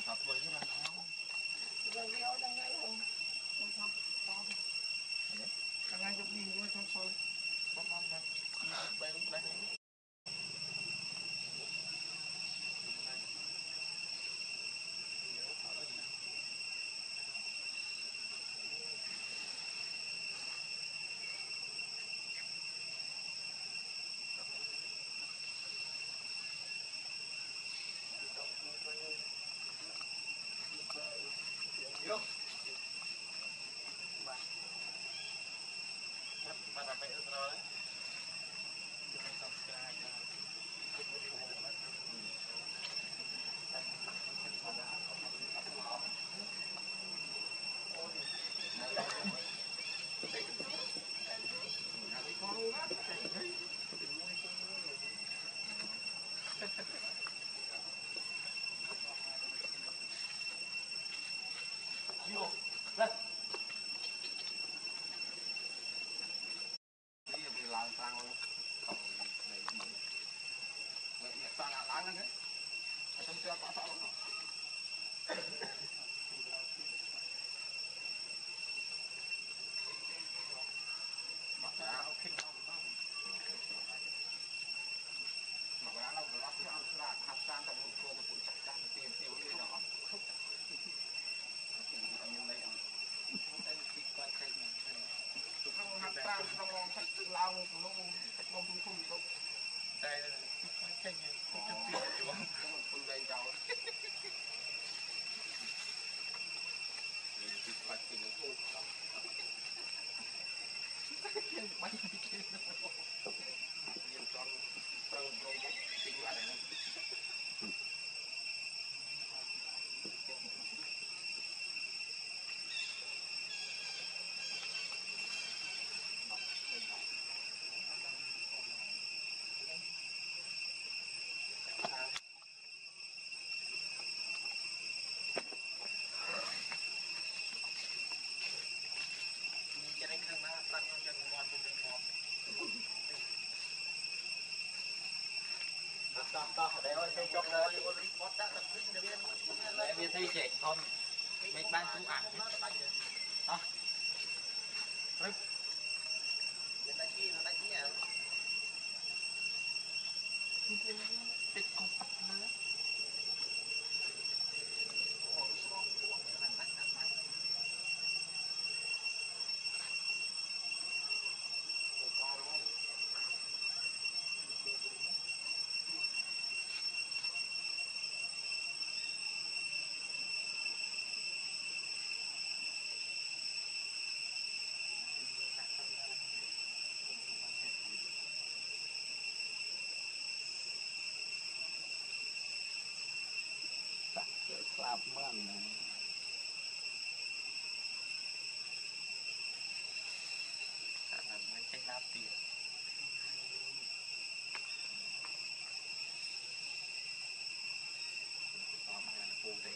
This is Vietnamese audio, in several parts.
Thật với cái răng áo. Rồi cái áo đang ngay luôn. Không không to. Đang ngay trong đi luôn trong sôi. Bắp bắp này. Đi bay lúc đây. Vô. Bắt đầu phải rồi đấy. Jangan subscribe. Vô. Lên. Bây giờ làm sang luôn. Vậy sang là láng đấy. Ở trong xe có sao không? Mặc áo khinh không? Mặc áo đâu mà lót theo là hạt sang tầm một cô cũng chắc chắn tiền tiêu lên đó. Không chắc. Như đây không? Không hạt sang trong lòng thật tự lao nó không không. Đây là cái gì cũng trong tiền chứ không? Có một phần đây cháu. Thì phải tìm nó thôi. Cái bánh kia nó nhiều con tơ nó tính lại này. Cho nên khăn má tăng cho ngon trong đây ngon. To để ơi xây chọc rồi có đã tập kinh để biết để biết thi trẻ con mấy ban chú ảnh đó rip người ta chi nó đánh nhà tích con bắt nữa Slap man này. Làm mấy cái lạp tiền. Có mà là phù đây.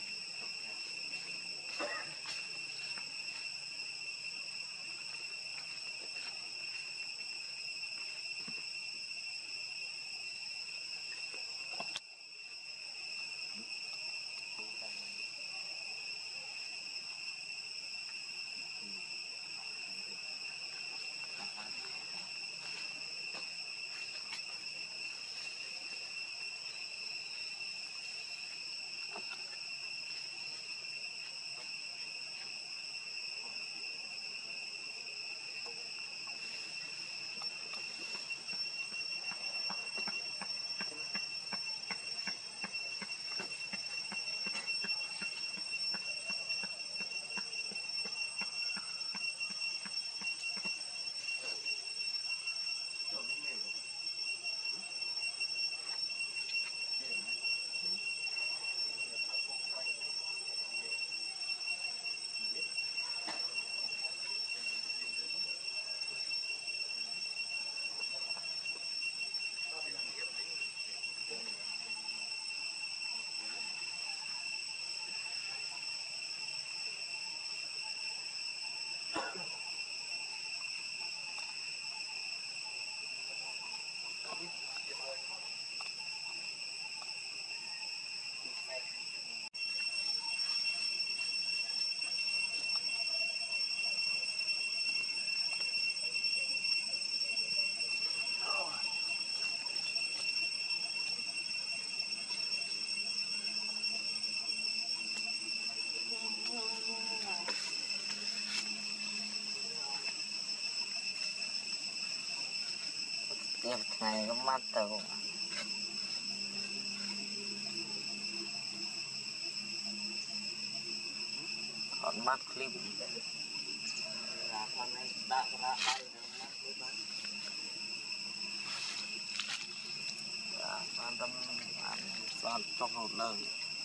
tiếp ngày có mắt tàu còn mắt clip là con này đã ra đây mắt clip an tâm ăn son trong hộp lời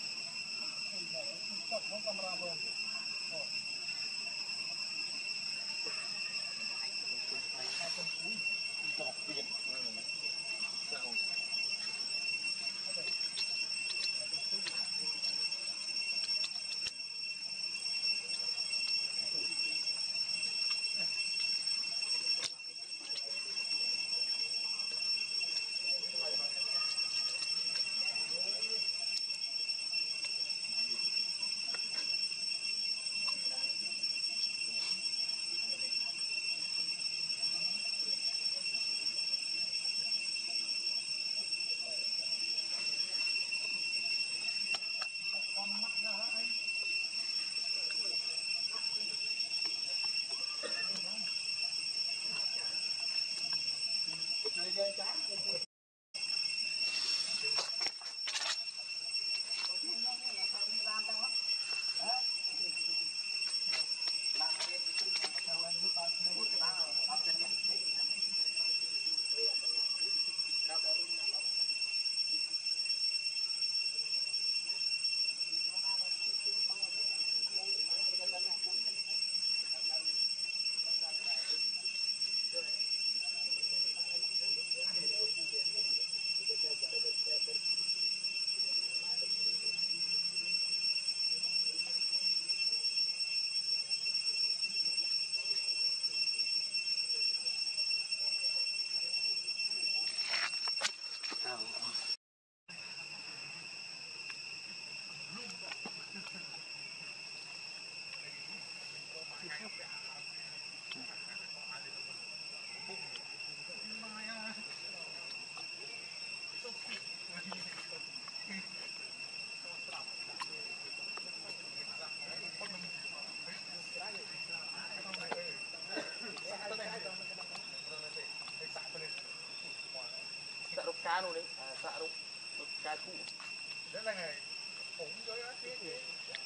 Sạ rục cá luôn đấy, sạ rục cá thu. Rất là ngày ổn với á cái gì?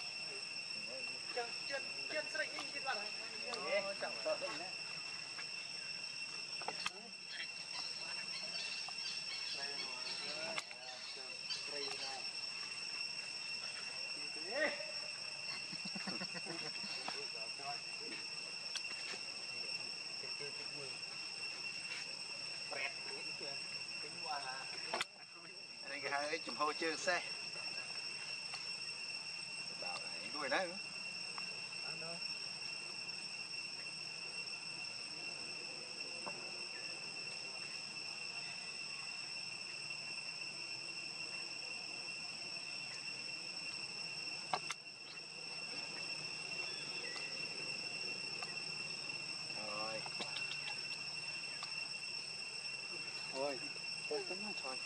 Chân sợi in trên mặt này. Chẳng sợ đấy nhé. Đây cái hai chùm hô chơi xe. Bảo này đuổi đấy. Ôi, tôi tính nó thôi.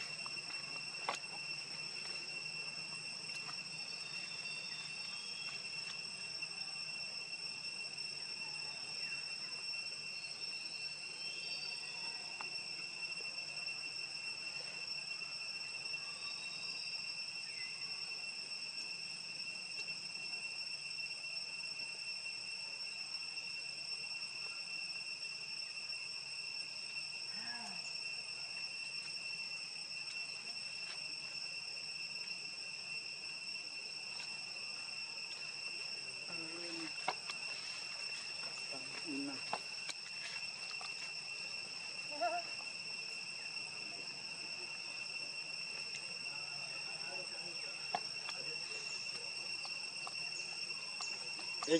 Đi.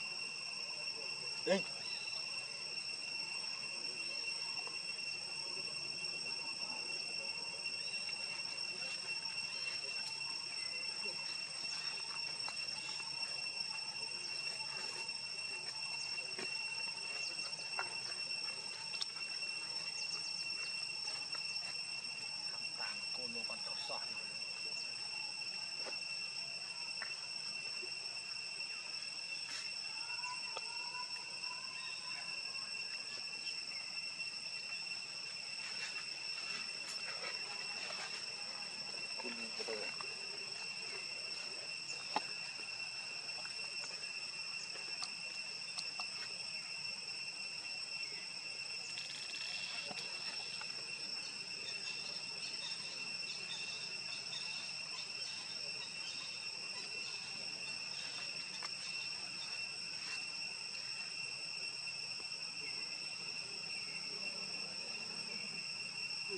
Đi. cô luôn còn chót sọt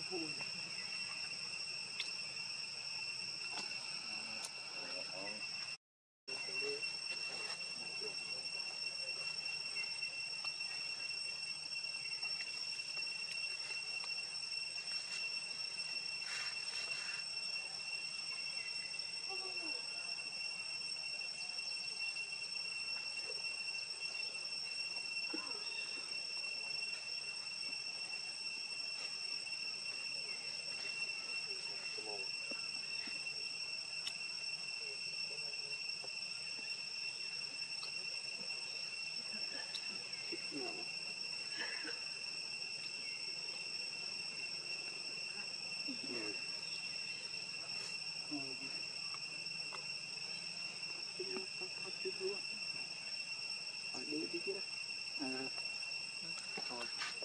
đi đi chứ đó thôi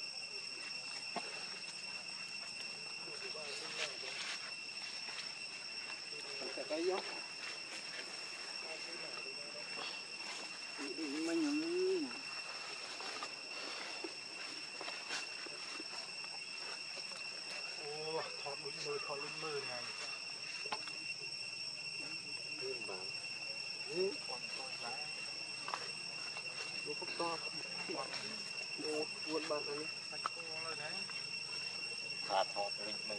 cái gió mấy những ô thọt lún mưa này nó có to đồ buôn bán này thọt lún mưa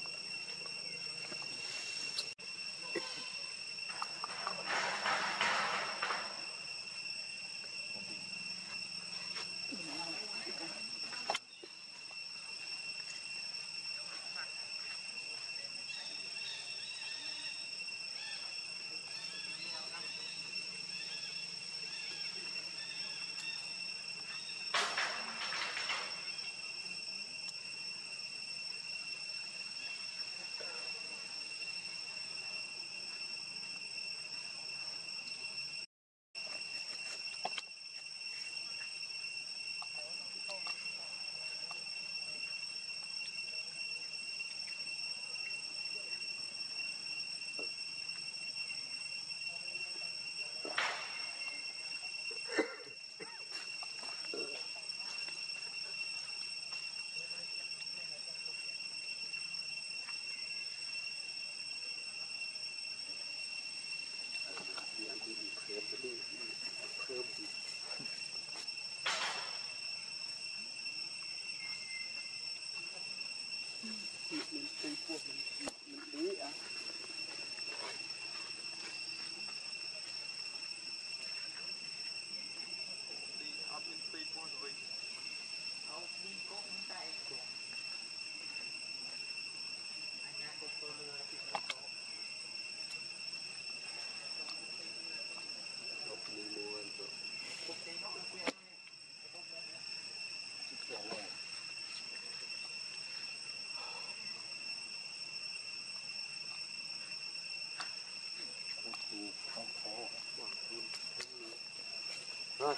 rồi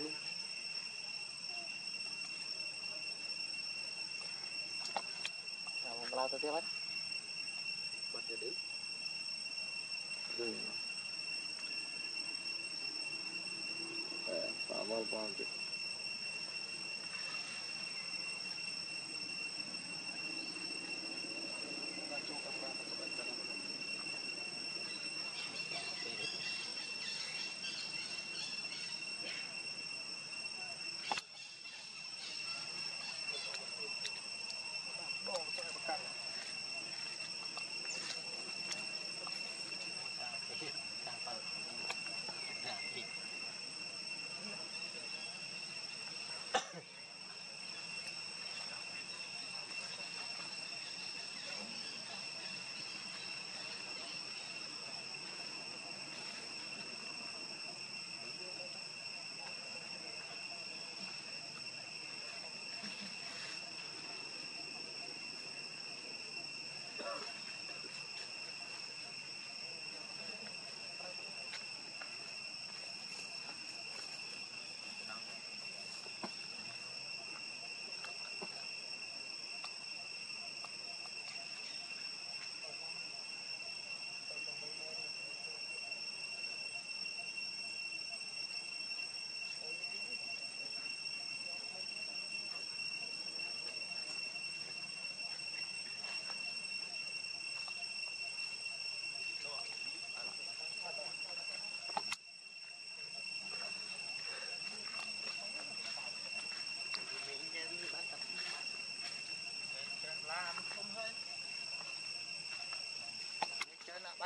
lao tới tiếp hết bắt cho đi vào vào chứ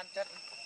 chất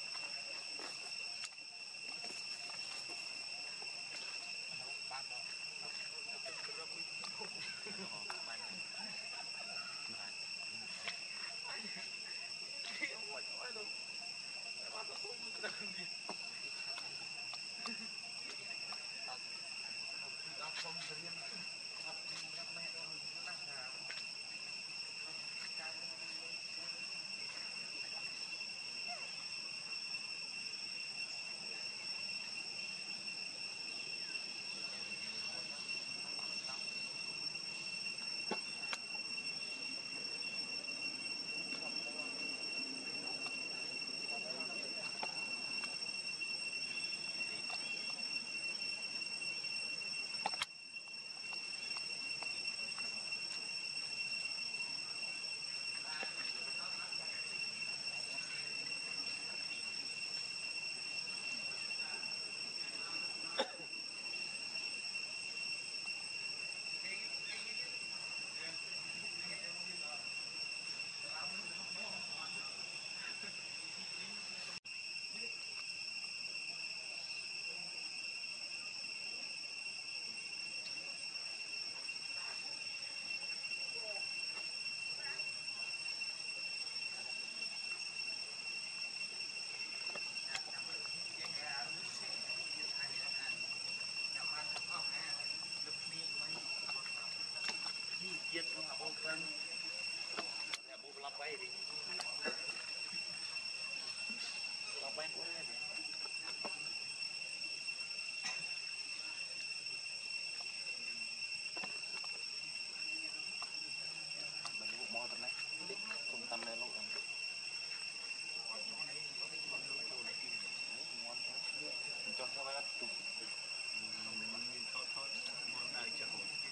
giết nó là bông phân là bông lọc bay đi lọc bay cũng này mình lụa mò tầm này trung tâm này lụa cho sao bay bắt tụt thôi món này chờ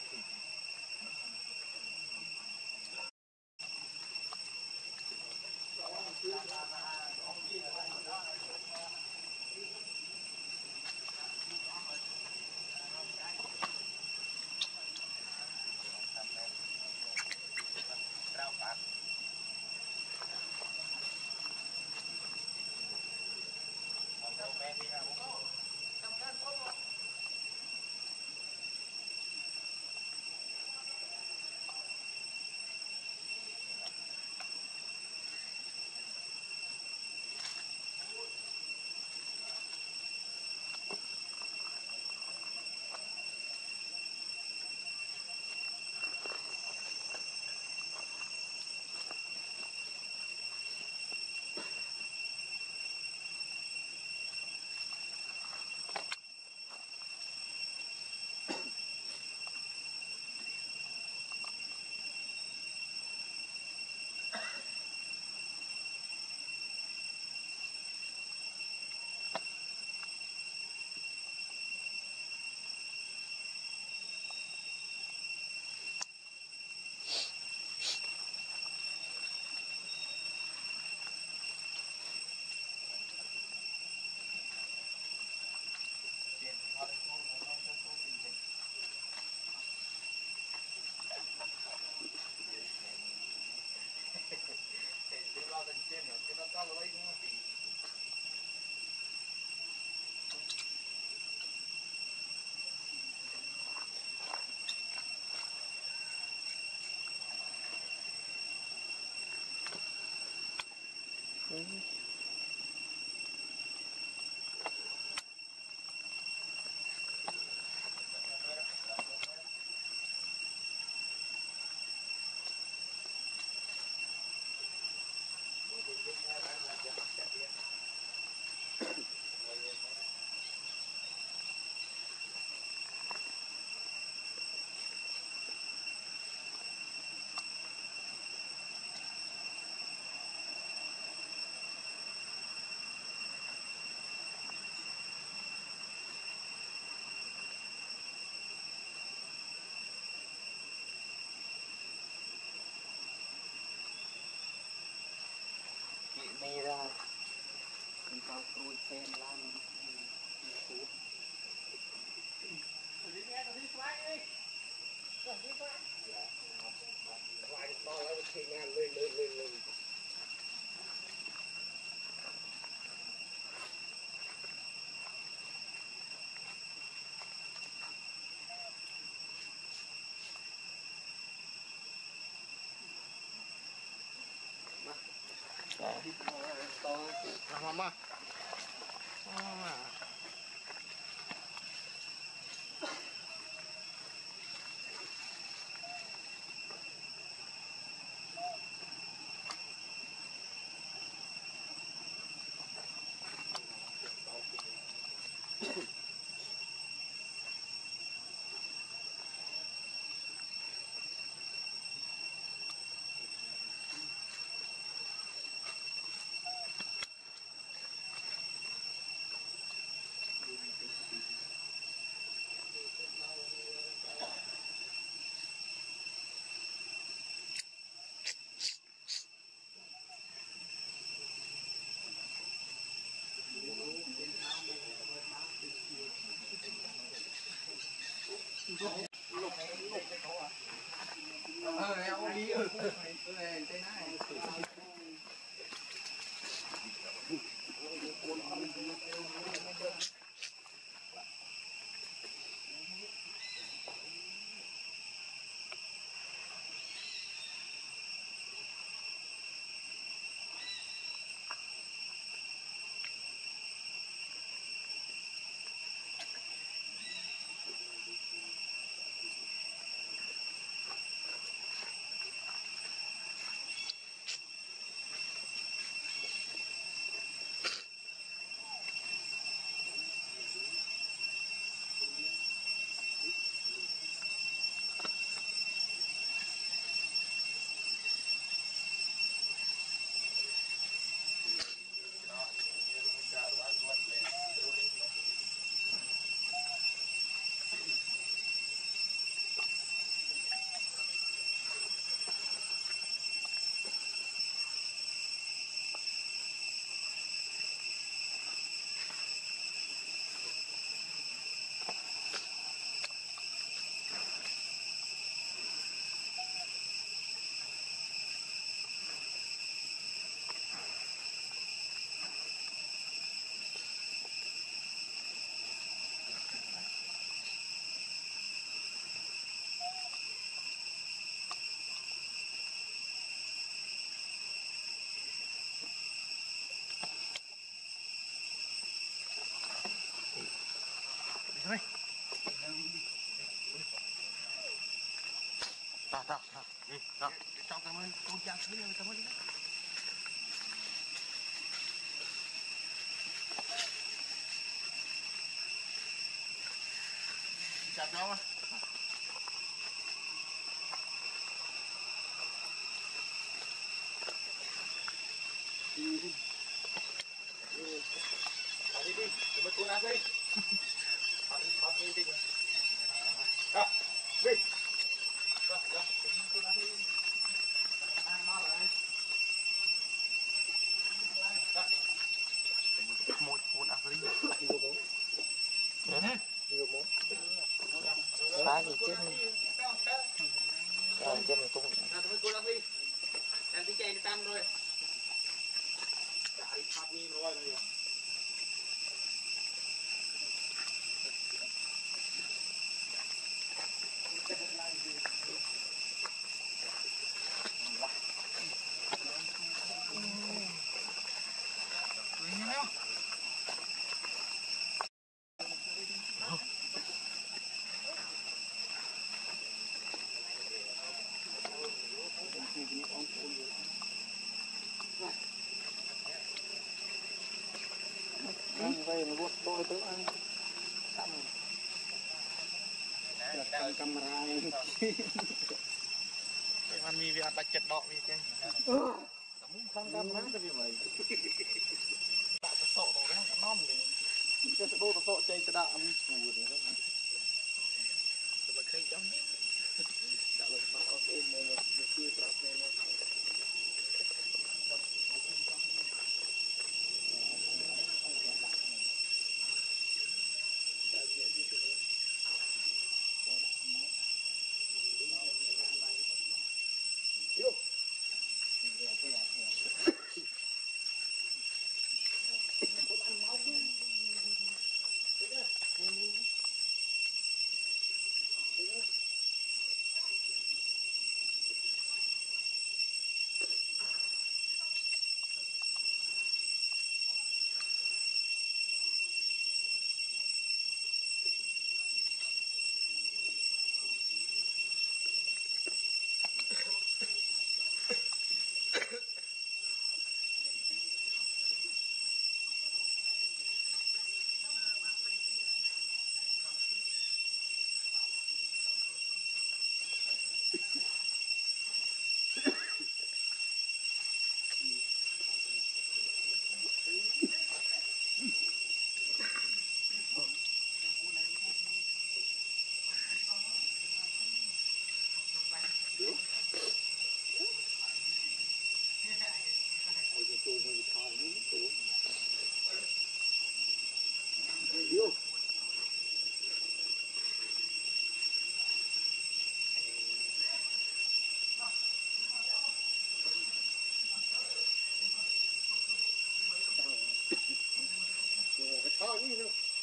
rau bạc rau bé đi ra này ra mình cao cùi xem lan to lắm khi ngang lên mama. Ta đi đó trong cảm ơn con cha thứ này cảm ơn đi chào cháu á đi đi mình cuốn ăn đi học đi đi đó đi một cuốn ác lý phá gì chết chết mình tung em tính chạy đi tam rồi chạy phát mi rồi Vậy mà buat đôi tới ăn cầm camera มันมีเวลาปัจจัดดอกมีแค่ không camera cái gì vậy tạจะโซ่ตรงนั้นน้อมเลย cái đôi nó chạy cái đạn mình phù rồi đó จะมาเคยจ้อง đã lần mà ở bên này là chưa tập này là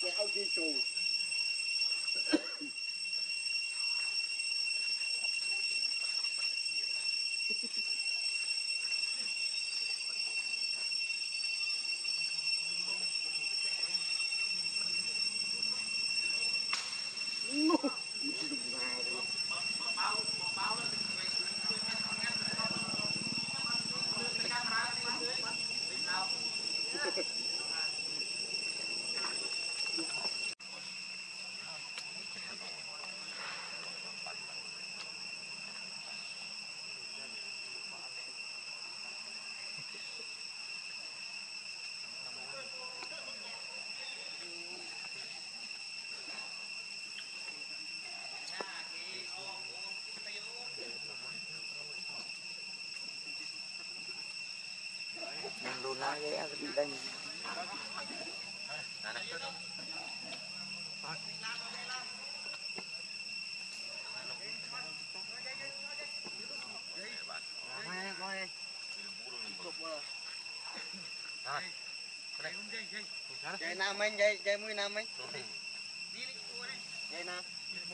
cái áo kia trù luôn lá ghé bị đánh dây nam anh dây mũi nam anh dây nam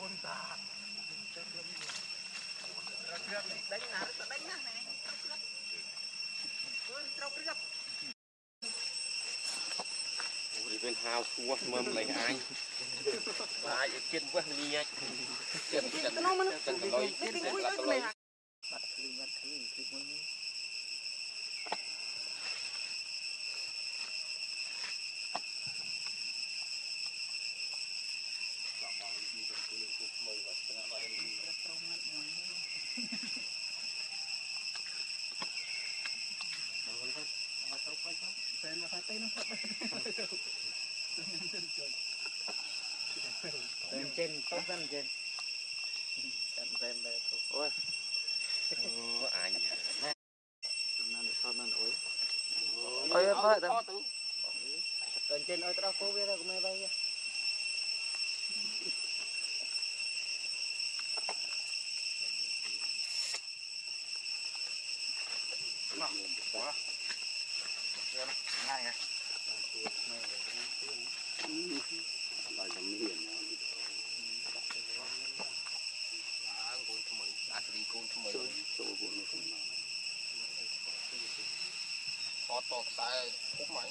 đi bên hào xua mâm lấy ai ai trên quá đi nhá chân chân lôi là lôi trên tốt dân trên trên đây ôi ai nhỉ ôi ơi tầm trên ơi tao cố biết đâu mày bay quá ngay này lại làm hiền con thằng mình đi con thằng mình chơi con nó họ tọt sai khúc máy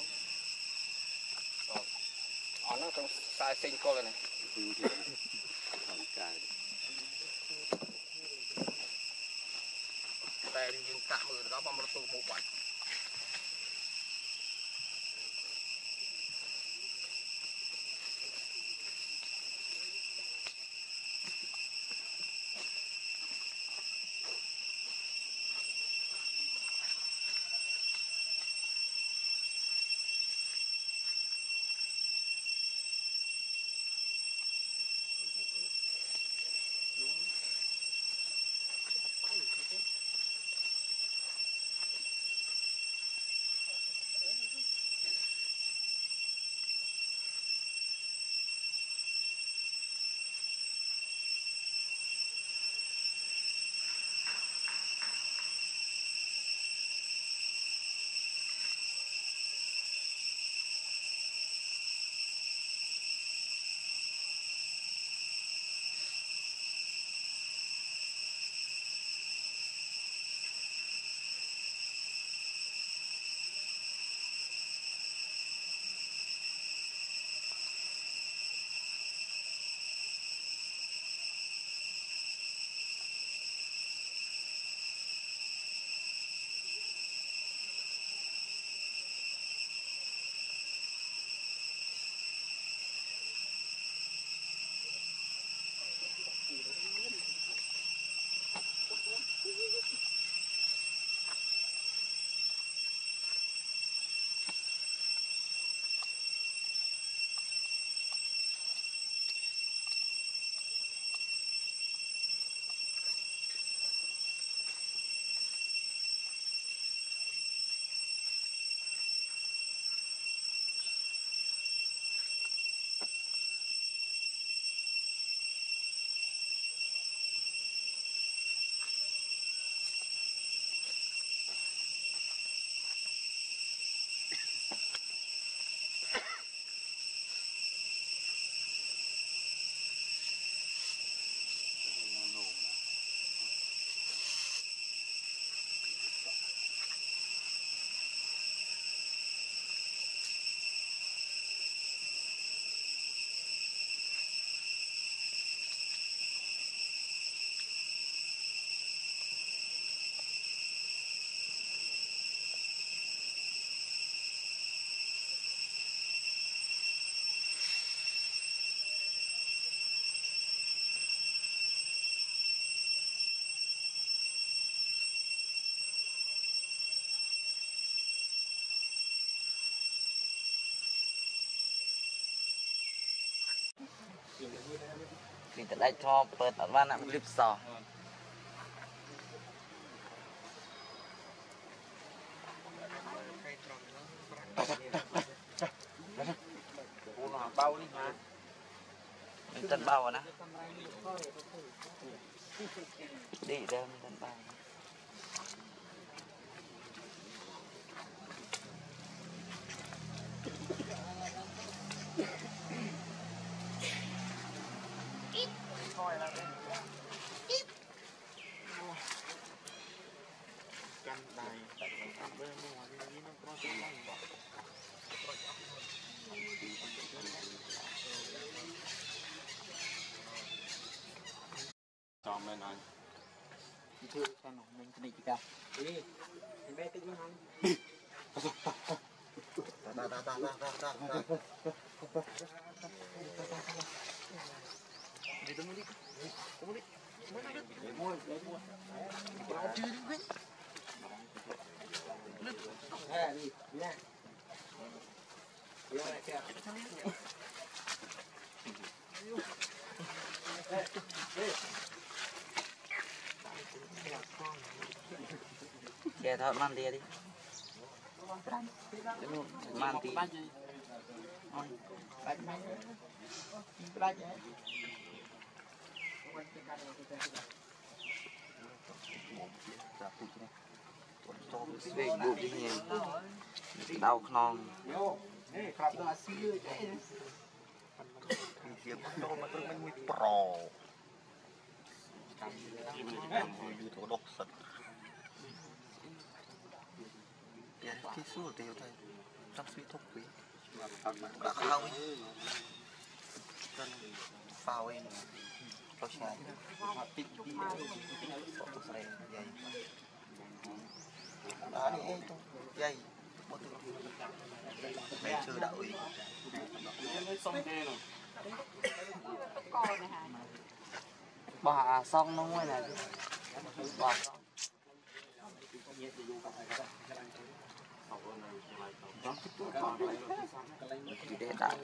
nó trong sai sinh con nàyแต่ยิงกะมือแล้วมันตัวบุบไป vì tại đây cho ปิดอัดวันอ่ะมันรีบสอเบานี่มามันตันเบานะดีเดิมตันเบากันได้เรื่องมั่วนี่มันก็จะไม่บอกจอมแม่นอนคือขนมมันนี่จ้ะนี่แม่ติ๊กมั้งฮันđi tụi mình đi tụi mình đi để mua bảo chưa đi quên à đi nha đi lại kìa kìa thôi mang đi đi mang đi buộc đi nhỉ đau non tiếng cho mà tôi mình pro như thổ độc sật cái số tiêu thôi sắp suy thúc quý đã không phao ấy tao xài tích đi tao xài dây đó đi dây một từ mẹ chưa đạo ý bà xong nó mới này bà xong chỉ để đại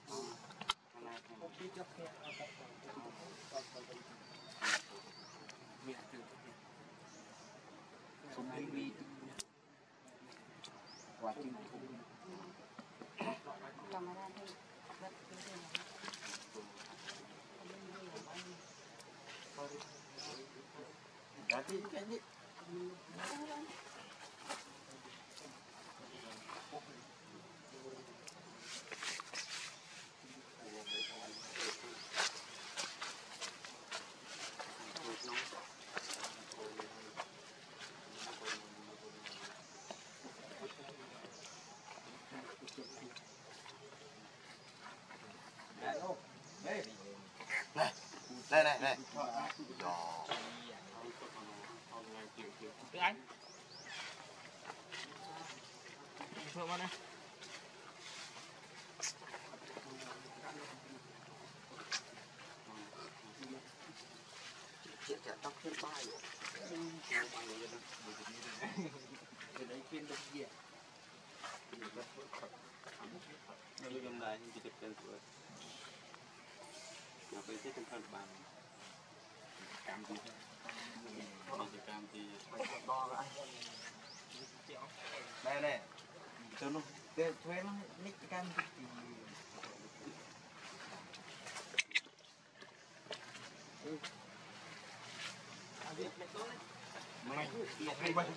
không hay đi quá trình đã tin cái gì này tiếng Anh phương vào đây chuyện trả tóc trên vai rồi đấy phiên được gì Nếu trong đây thì được tên tuổi mà phải thấy thân bằng cam gì còn thì cam thì to lại đây này từ lúc thuê nó nít cam thì mày hay bay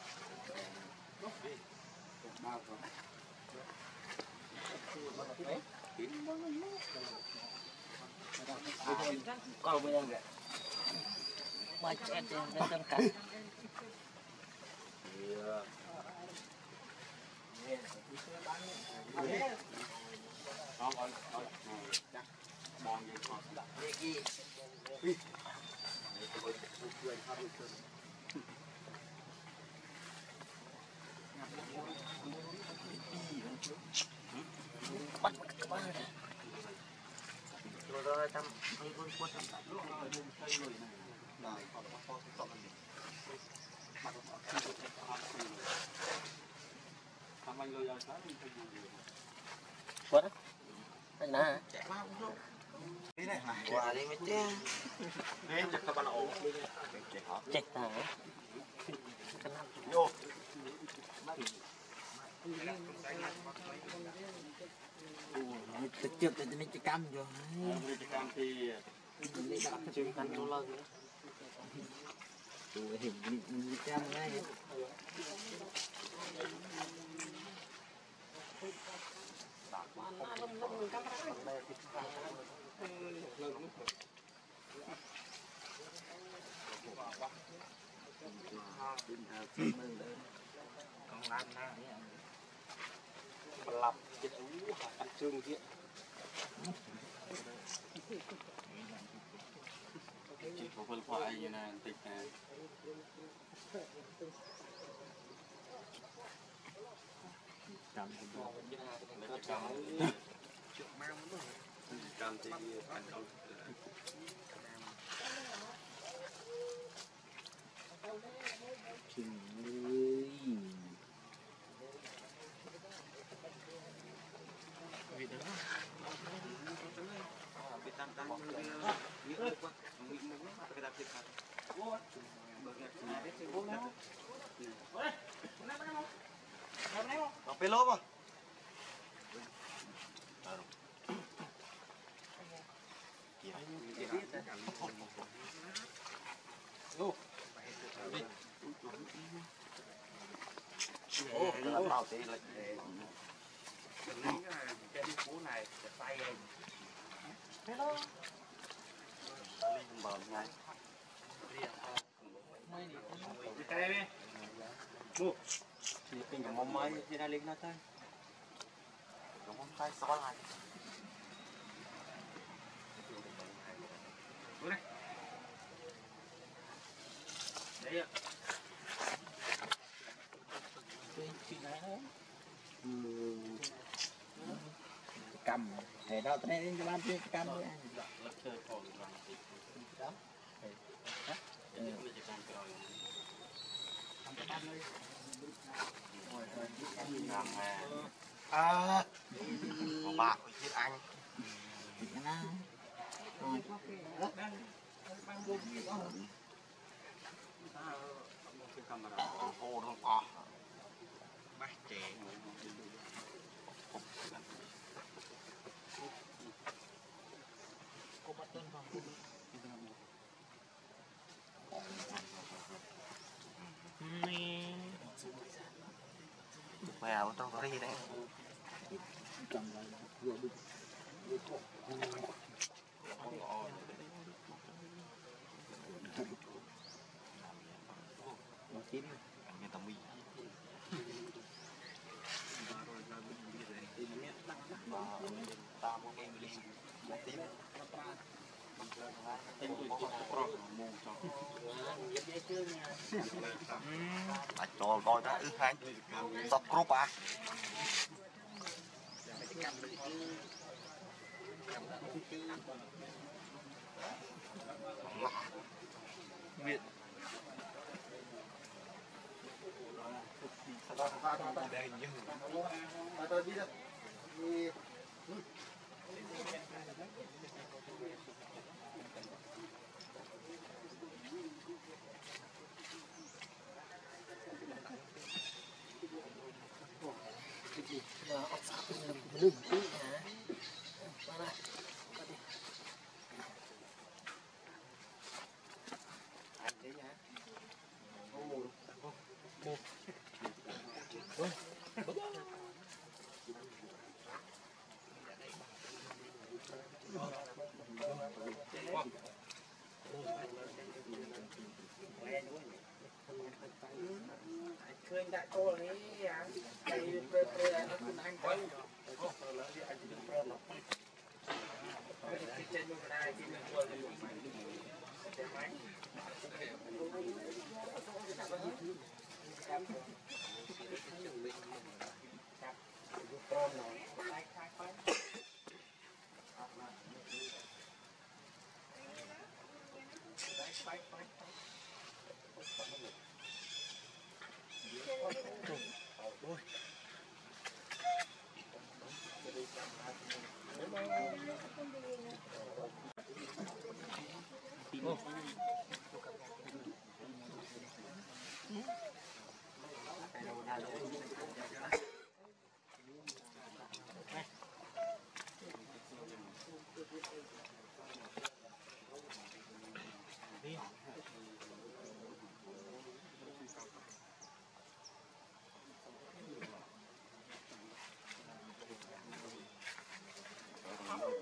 coi bây giờ vậy mà chết trên tâm cảnh bắt rồi tâm hay quân quân quất anh nè chạy vào qua đi mấy chứ đi chắc các bạn ổn chết hả vô thực thì mình chỉ cam rồi cam thì chừng cam đô la tụi hình mình cam ngay con lan na lập chết ăn trương kia chỉ có phân khoai như này tịch này cầm cầm thì thành công chừng vì đó bị tam tam những lúc quá bị muốn cái đặc biệt khác đọc pelo mà bảo thế là cái phố này tay hello linh bờ ngay cái đây bu thì tình cảm mong mai thì đã lên nó tay cảm mong tay xóa lại đây đấy ạ cầm để đâu tới đây cho bạn chơi cầm đi đó của bạn của chiếc anh ô đông o bác trẻ cô bắt tên vào vào trong có gì đấy cầm lại vừa đi nó chín người ta mi ta muốn em đi một tiếng cho coi đã ư hai sọc group à Việt tôi biết được khơi đại cô này đây anh quay trên bên này trên bên quần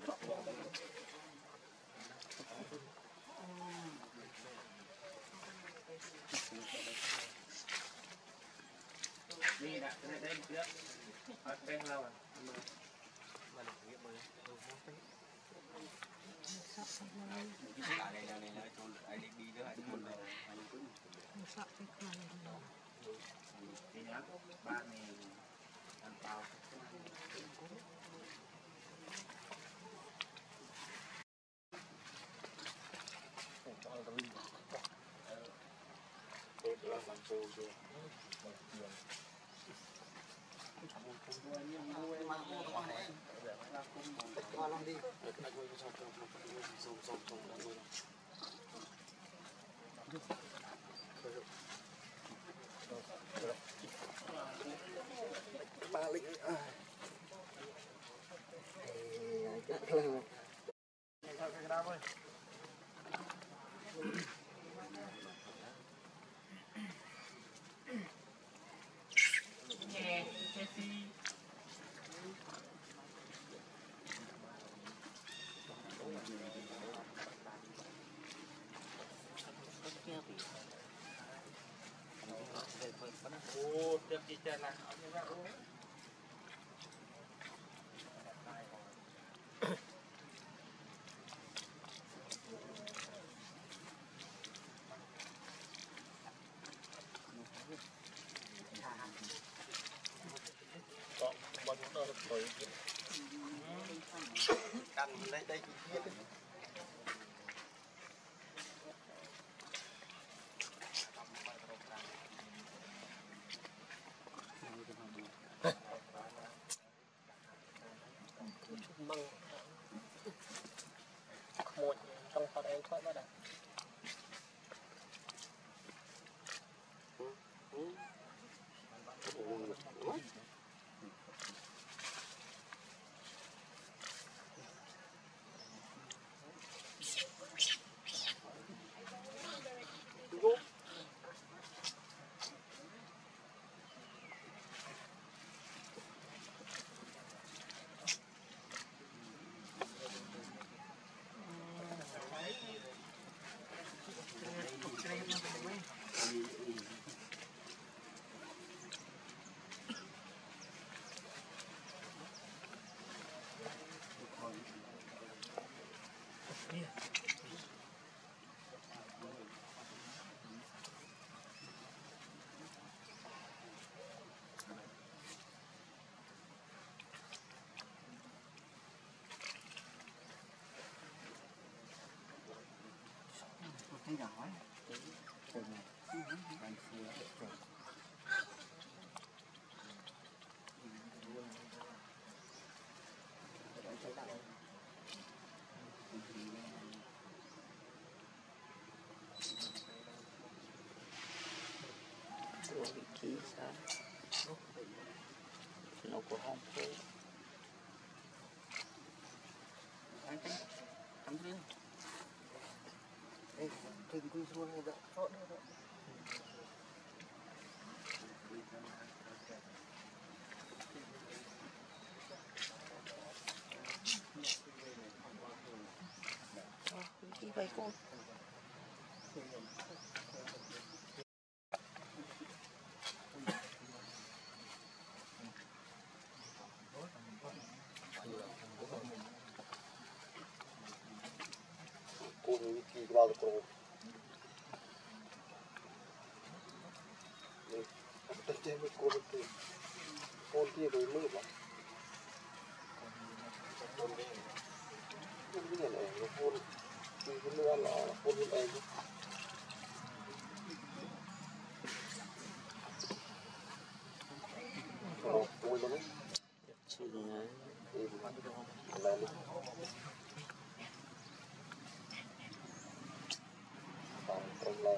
đi đã cái này đây trước ở bên lâu à ba này ăn tàu balik ô được chị chơi là căn lấy đây măng một trong phần em thoát ra đây cái nhỏ ấy vị trí sao nó của hông thôi anh tính tắm riêng đây thình quy xuống này đó thoát đó đi vậy con cô thì kỳ vào được rồi tất nhiên với cô bên con kia đối mưa lắm con cái này nó con cái lửa nó con bên đây tôi nó chỉ là đi trong này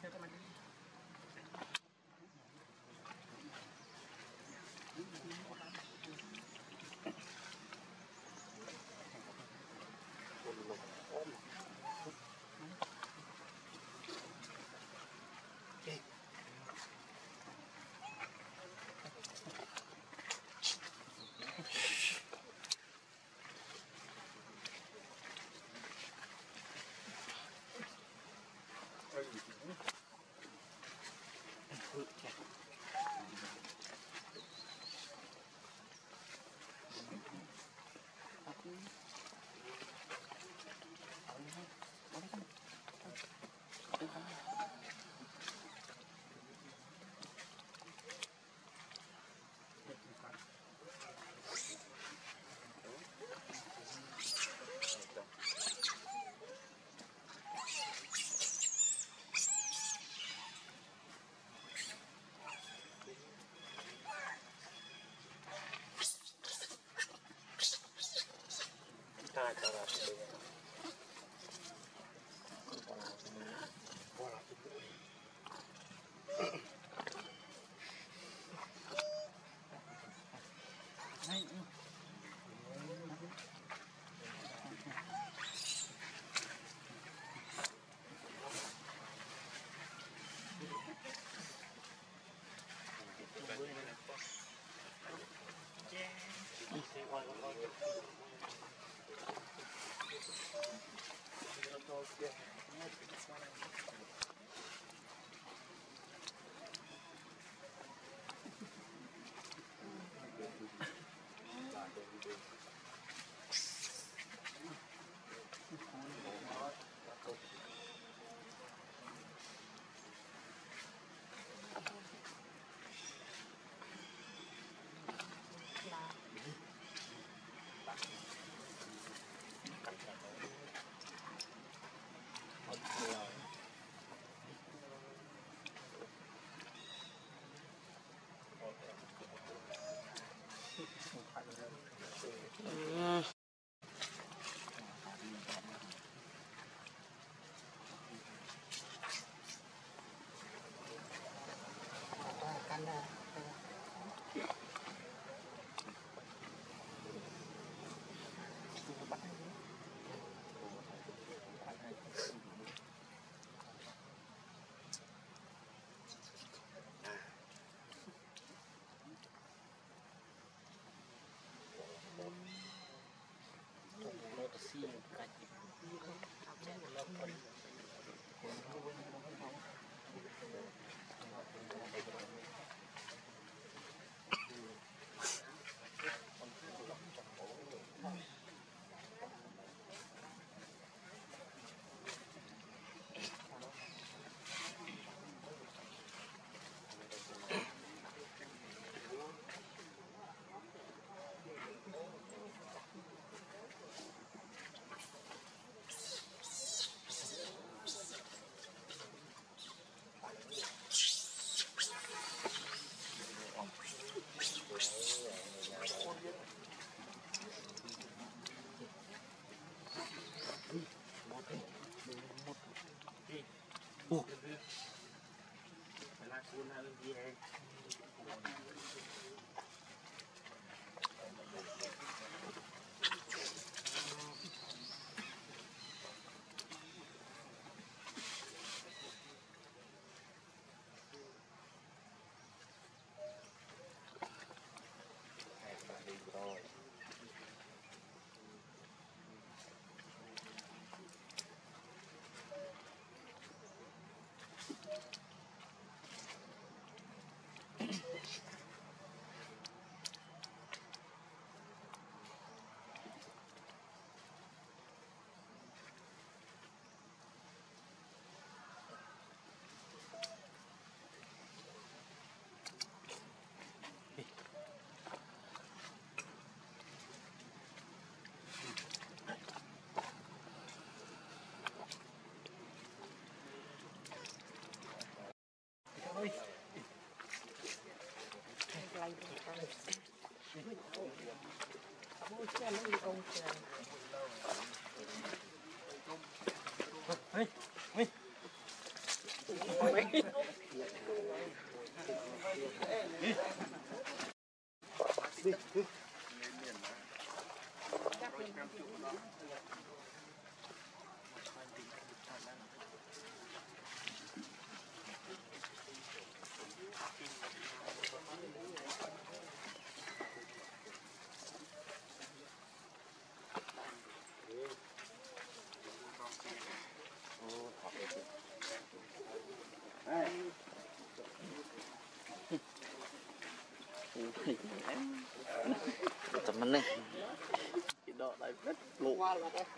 Ôi, tầm mình này đó đây rất lộ qua là đây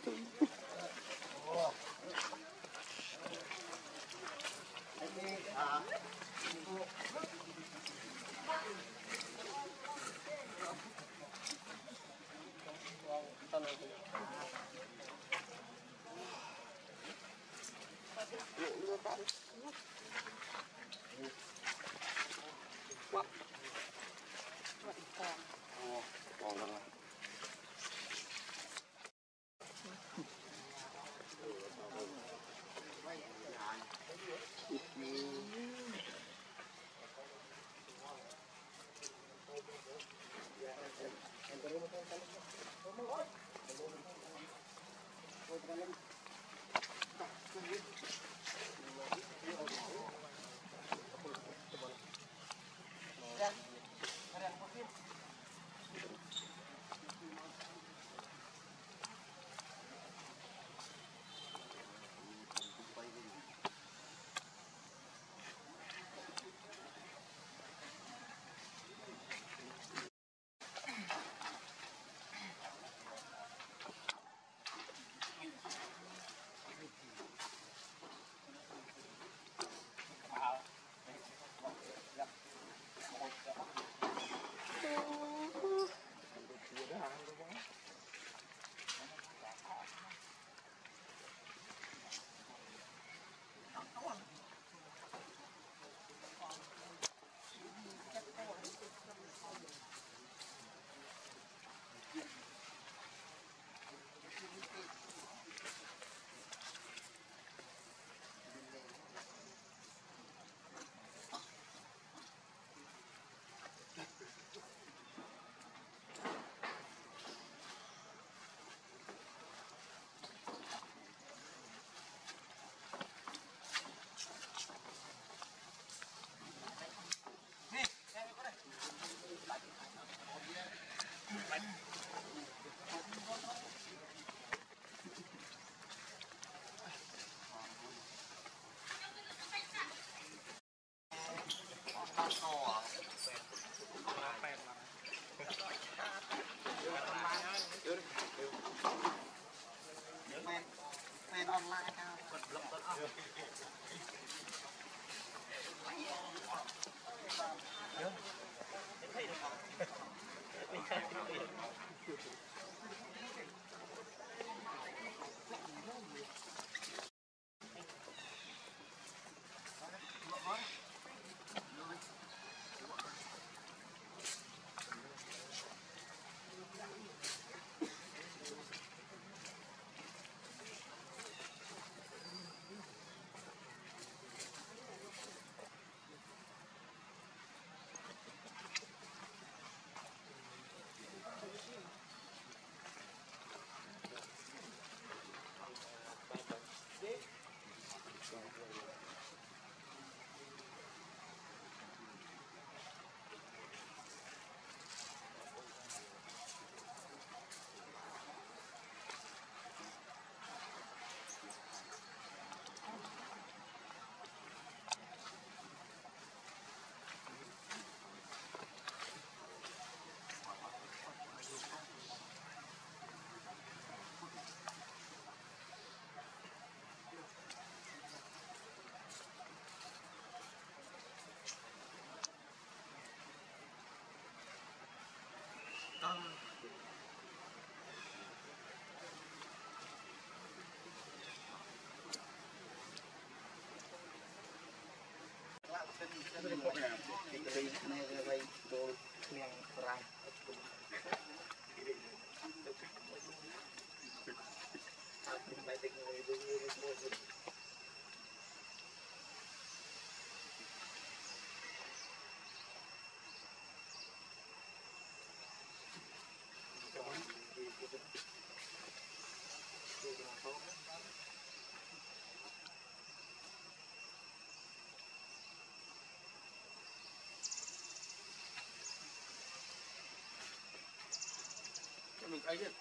mình ấy chứ.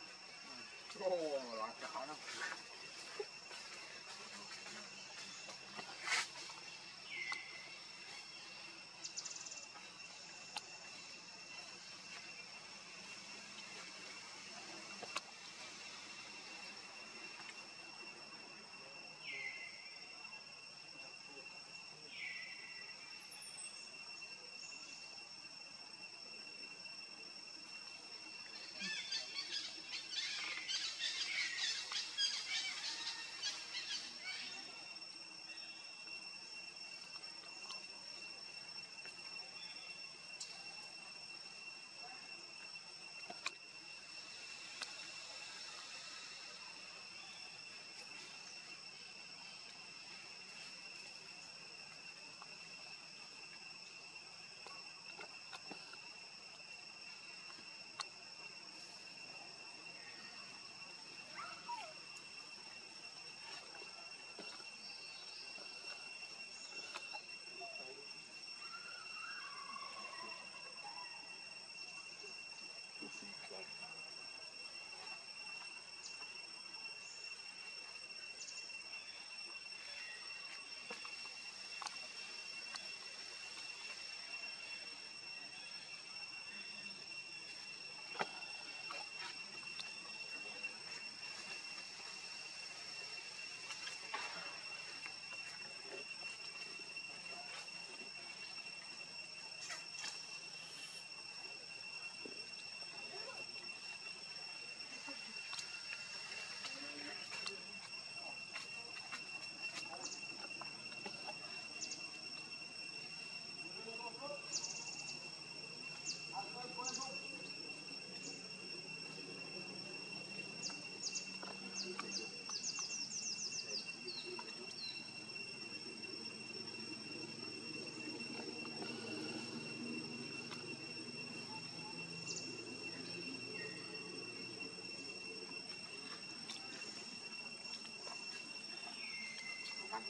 Ô, loạt chảo đâu.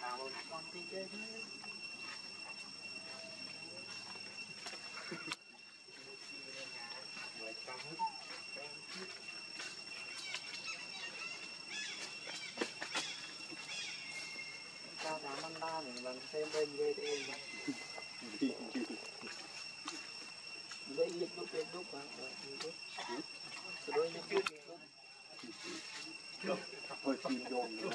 con tí chơi cao đá ăn đa mình bằng thêm bên ghê thế đây lịch lúc bên lúc mà đôi nhập lúc hơi chim dồn nữa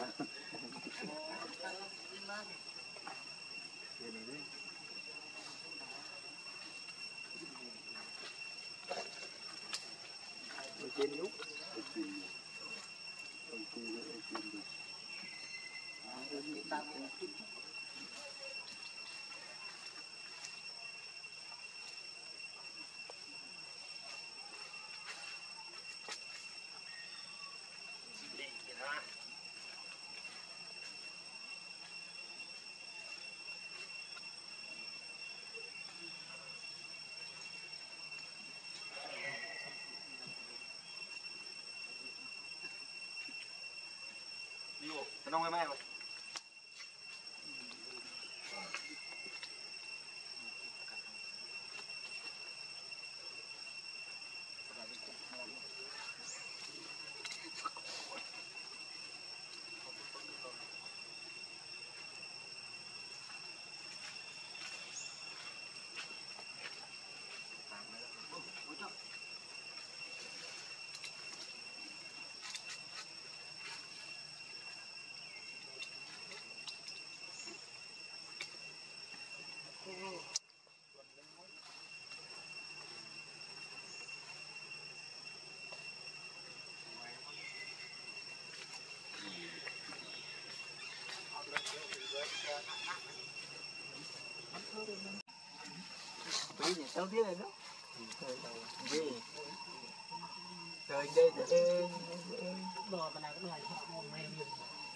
trên lúc Nó không em rồi. bây giờ tao biết rồi đó gì rồi đây bò bên này cũng là họ mày liền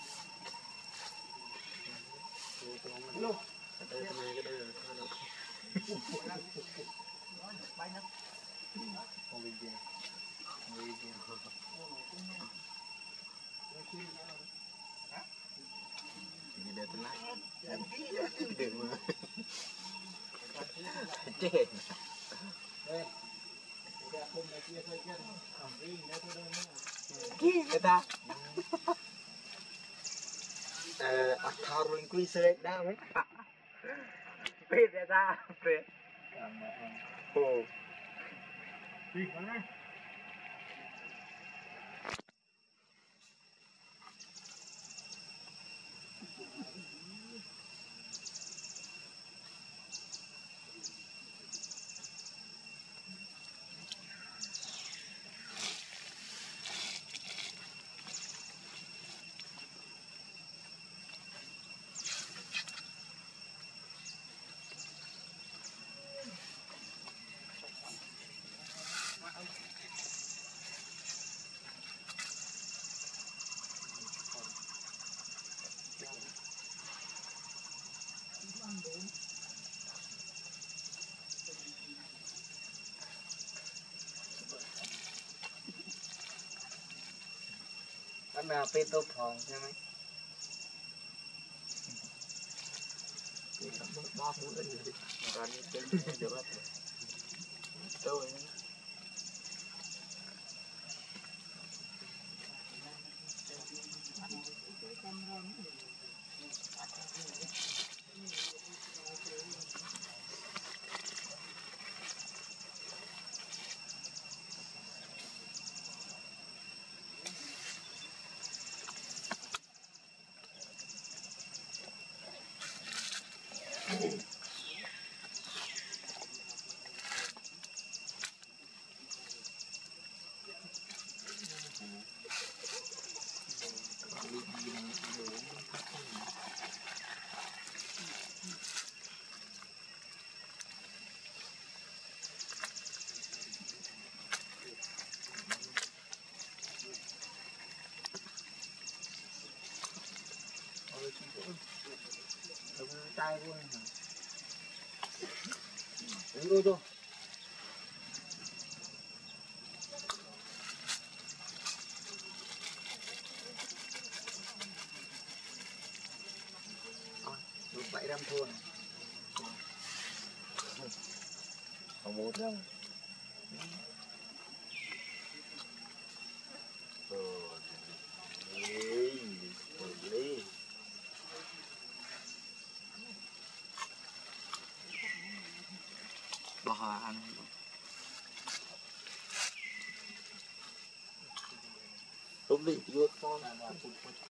luôn đây cái này cái đây là bay nữa không bị gì gì để tôi lái đừng mà chết người ta thao rồi quy sợi đau mấy biết ra biết ồ anh nào pê tô phòng nha mấy ba mũi rồi còn chân được hết tôi tay luôn hả? Đúng rồi. không muốn đâu bỏ ăn lúc đi chưa con